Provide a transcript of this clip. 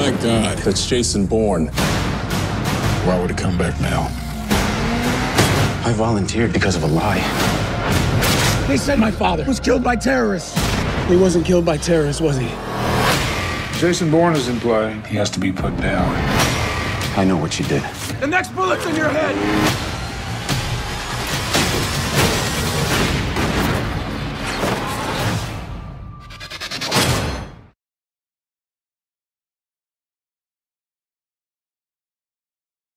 My God, that's Jason Bourne. Why would he come back now? I volunteered because of a lie. They said my father was killed by terrorists. He wasn't killed by terrorists, was he? Jason Bourne is in play. He has to be put down. I know what you did. The next bullet's in your head!